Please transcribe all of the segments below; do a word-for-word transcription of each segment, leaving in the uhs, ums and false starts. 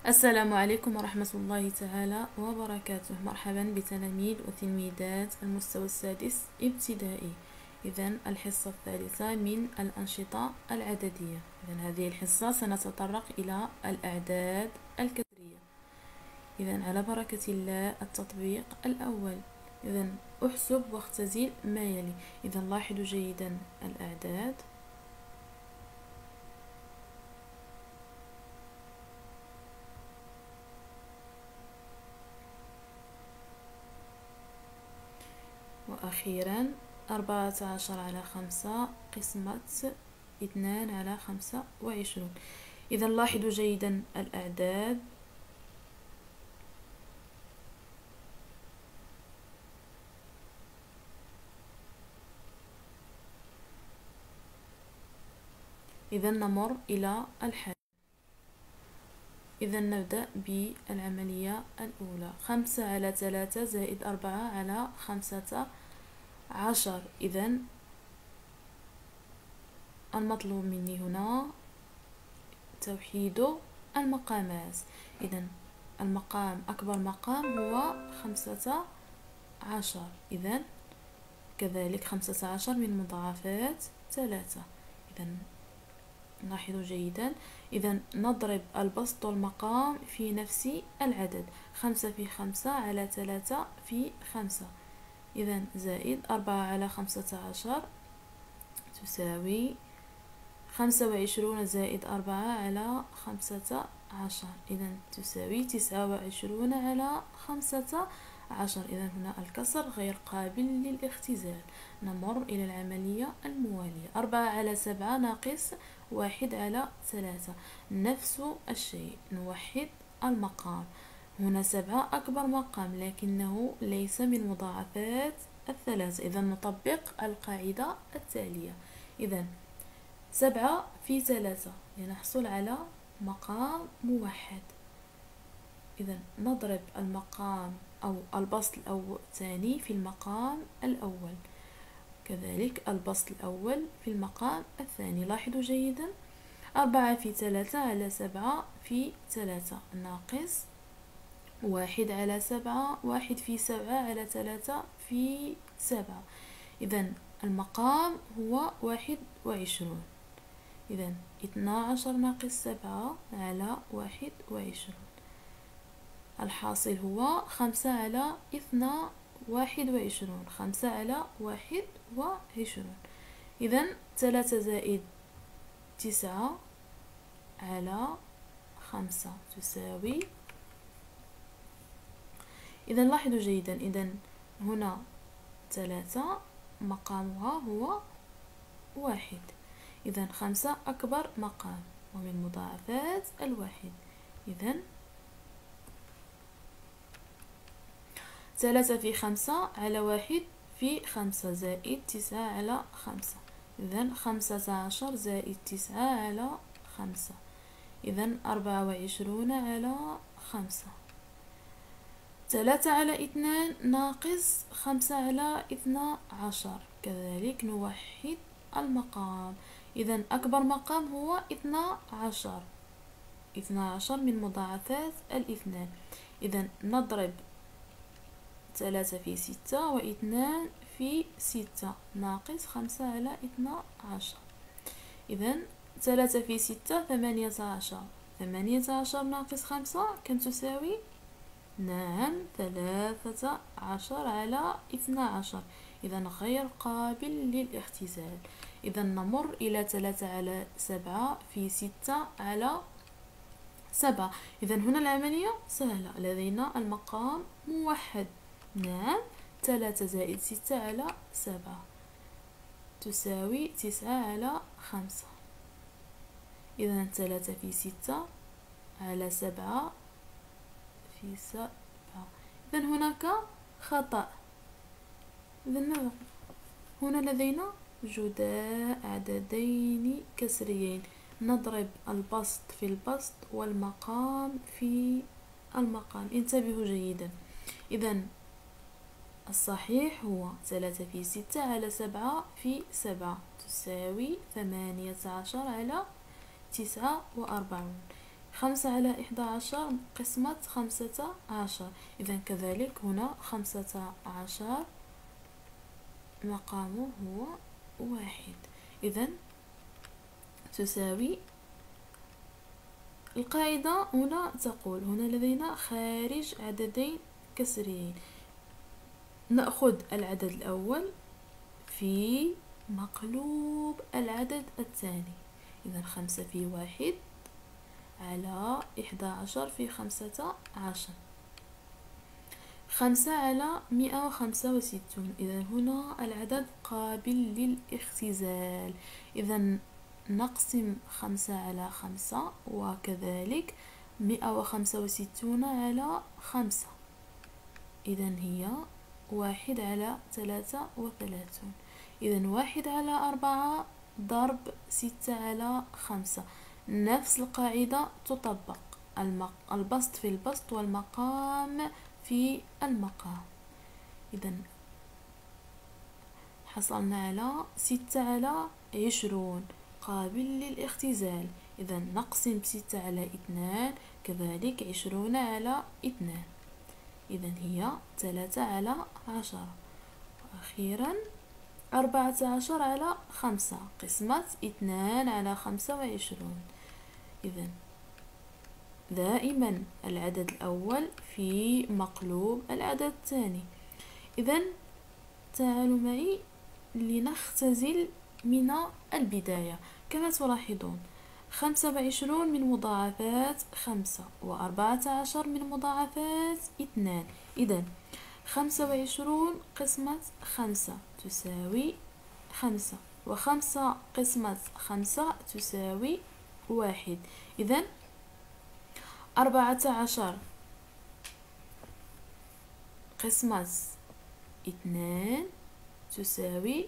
السلام عليكم ورحمة الله تعالى وبركاته. مرحبا بتلاميذ وتلميذات المستوى السادس ابتدائي. إذن الحصة الثالثة من الأنشطة العددية. إذن هذه الحصة سنتطرق إلى الأعداد الكسرية. إذن على بركة الله التطبيق الأول. إذن أحسب واختزل ما يلي. إذن لاحظوا جيدا الأعداد. وأخيرا أربعة عشر على خمسة قسمة اثنان على خمسة وعشرون. إذا لاحظوا جيدا الأعداد. إذا نمر إلى الحل. إذا نبدأ بالعملية الأولى. خمسة على ثلاثة زائد أربعة على خمسة عشر. إذا المطلوب مني هنا توحيد المقامات. إذا المقام أكبر مقام هو خمسة عشر. إذا كذلك خمسة عشر من مضاعفات ثلاثة. إذا لاحظوا جيدا. إذا نضرب البسط والمقام في نفس العدد. خمسة في خمسة على ثلاثة في خمسة. إذا زائد أربعة على خمسة عشر تساوي خمسة وعشرون زائد أربعة على خمسة عشر. إذا تساوي تسعة وعشرون على خمسة عشر. إذا هنا الكسر غير قابل للاختزال. نمر إلى العملية الموالية. أربعة على سبعة ناقص واحد على ثلاثة. نفس الشيء، نوحد المقام. هنا سبعة أكبر مقام لكنه ليس من مضاعفات الثلاثة. إذا نطبق القاعدة التالية. إذا سبعة في ثلاثة لنحصل على مقام موحد. إذا نضرب المقام أو البسط الأول الثاني في المقام الأول، كذلك البسط الأول في المقام الثاني. لاحظوا جيدا. أربعة في ثلاثة على سبعة في ثلاثة ناقص واحد على سبعة. واحد في سبعة على ثلاثة في سبعة. إذا المقام هو واحد وعشرون. إذا اثنا عشر ناقص سبعة على واحد وعشرون. الحاصل هو خمسة على اثنا واحد وعشرون. خمسة على واحد وعشرون. إذا ثلاثة زائد تسعة على خمسة تساوي. إذا لاحظوا جيدا. إذا هنا ثلاثة مقامها هو واحد. إذا خمسة أكبر مقام ومن مضاعفات الواحد. إذا ثلاثة في خمسة على واحد في خمسة زائد تسعة على خمسة. إذا خمسة عشر زائد تسعة على خمسة. إذا أربعة وعشرون على خمسة. ثلاثة على اثنان ناقص خمسة على اثنا عشر. كذلك نوحد المقام. إذا أكبر مقام هو اثنا عشر. اثنا عشر من مضاعفات الاثنان. إذا نضرب ثلاثة في ستة واثنان في ستة ناقص خمسة على اثنا عشر. إذا ثلاثة في ستة ثمانية عشر. ثمانية عشر ناقص خمسة كم تساوي؟ نعم ثلاثة عشر على اثنا عشر. إذا غير قابل للاختزال. إذا نمر إلى ثلاثة على سبعة في ستة على سبعة. إذا هنا العملية سهلة، لدينا المقام موحد. نعم ثلاثة زائد ستة على سبعة تساوي تسعة على خمسة. إذا ثلاثة في ستة على سبعة في سبعة. إذا هناك خطأ. إذا هنا لدينا جداء عددين كسريين. نضرب البسط في البسط والمقام في المقام. انتبهوا جيدا. إذا الصحيح هو ثلاثة في ستة على سبعة في سبعة تساوي ثمانية عشر على تسعة وأربعون. خمسة على إحدى عشر قسمة خمسة عشر، إذا كذلك هنا خمسة عشر مقامه هو واحد. إذا تساوي، القاعدة هنا تقول هنا لدينا خارج عددين كسريين، نأخذ العدد الأول في مقلوب العدد الثاني. إذا خمسة في واحد على إحدى عشر في خمسة عشر، خمسة على مئة وخمسة وستون. إذا هنا العدد قابل للاختزال، إذا نقسم خمسة على خمسة، وكذلك مئة وخمسة وستون على خمسة، إذا هي واحد على ثلاثة وثلاثون. إذا واحد على أربعة ضرب ستة على خمسة، نفس القاعدة تطبق، البسط في البسط والمقام في المقام. إذا حصلنا على ستة على عشرون قابل للاختزال، إذا نقسم ستة على اثنان، كذلك عشرون على اثنان، إذا هي ثلاثة على عشرة. وأخيرا أربعة عشر على خمسة قسمة اثنان على خمسة وعشرون. إذا دائما العدد الأول في مقلوب العدد الثاني. إذا تعالوا معي لنختزل من البداية. كما تلاحظون خمسة وعشرون من مضاعفات خمسة، وأربعة عشر من مضاعفات اثنان. إذا خمسة وعشرون قسمة خمسة تساوي خمسة، وخمسة قسمة خمسة تساوي واحد. إذا أربعة عشر قسمة اثنان تساوي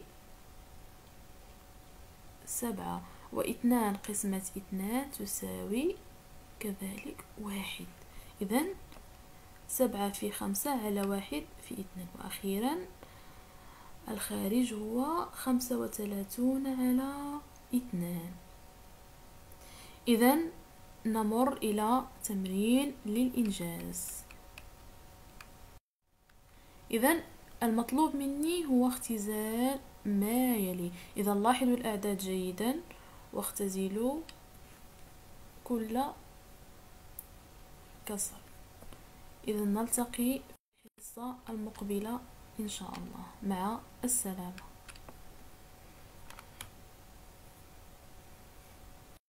سبعة، واثنان قسمة اثنان تساوي كذلك واحد. إذا سبعة في خمسة على واحد في اثنان. وأخيرا الخارج هو خمسة وثلاثون على اثنان. إذا نمر إلى تمرين للإنجاز. إذا المطلوب مني هو اختزال ما يلي. إذا لاحظوا الأعداد جيدا واختزلوا كل كسر. إذا نلتقي في الحصة المقبلة إن شاء الله. مع السلامة.